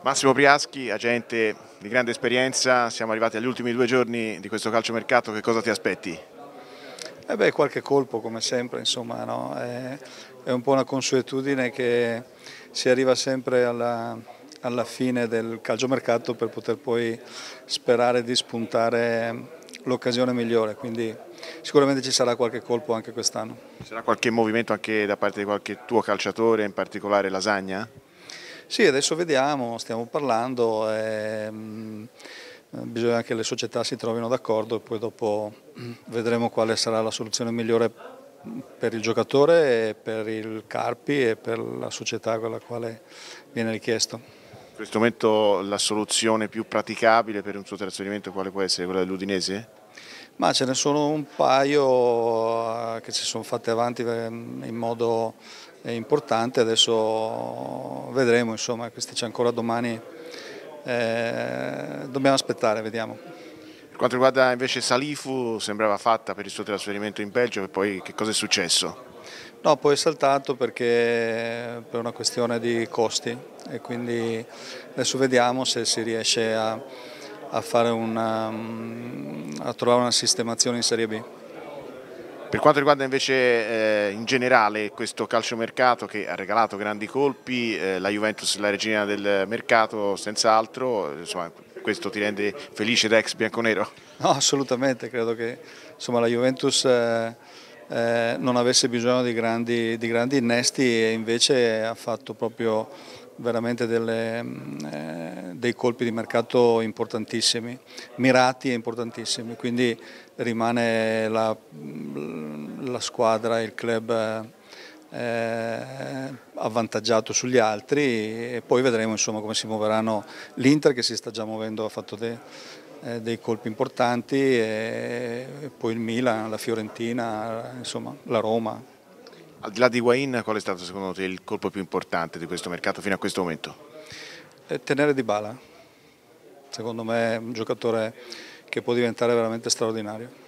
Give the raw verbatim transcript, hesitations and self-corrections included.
Massimo Priaschi, agente di grande esperienza, siamo arrivati agli ultimi due giorni di questo calciomercato, che cosa ti aspetti? Eh beh, qualche colpo come sempre, insomma, no? è, è un po' una consuetudine che si arriva sempre alla, alla fine del calciomercato per poter poi sperare di spuntare l'occasione migliore, quindi sicuramente ci sarà qualche colpo anche quest'anno. Ci sarà qualche movimento anche da parte di qualche tuo calciatore, in particolare Lasagna? Sì, adesso vediamo, stiamo parlando, e, mh, bisogna che le società si trovino d'accordo e poi dopo vedremo quale sarà la soluzione migliore per il giocatore, e per il Carpi e per la società con la quale viene richiesto. In questo momento la soluzione più praticabile per un suo trasferimento quale può essere? Quella dell'Udinese? Ma ce ne sono un paio eh, che si sono fatte avanti eh, in modo eh, importante, adesso vedremo, insomma, questi c'è ancora domani, eh, dobbiamo aspettare, vediamo. Per quanto riguarda invece Salifu, sembrava fatta per il suo trasferimento in Belgio e poi che cosa è successo? No, poi è saltato perché per una questione di costi e quindi adesso vediamo se si riesce a, a, fare una, a trovare una sistemazione in Serie B. Per quanto riguarda invece eh, in generale questo calciomercato che ha regalato grandi colpi, eh, la Juventus la regina del mercato senz'altro, insomma, questo ti rende felice da ex bianconero? No, assolutamente, credo che insomma, la Juventus eh, eh, non avesse bisogno di grandi, di grandi innesti e invece ha fatto proprio veramente delle, eh, dei colpi di mercato importantissimi, mirati e importantissimi, quindi rimane la, la squadra, il club eh, avvantaggiato sugli altri e poi vedremo insomma, come si muoveranno. L'Inter che si sta già muovendo ha fatto dei, eh, dei colpi importanti e, e poi il Milan, la Fiorentina, insomma la Roma. Al di là di Higuain, qual è stato secondo te il colpo più importante di questo mercato fino a questo momento? E tenere Dybala, secondo me è un giocatore che può diventare veramente straordinario.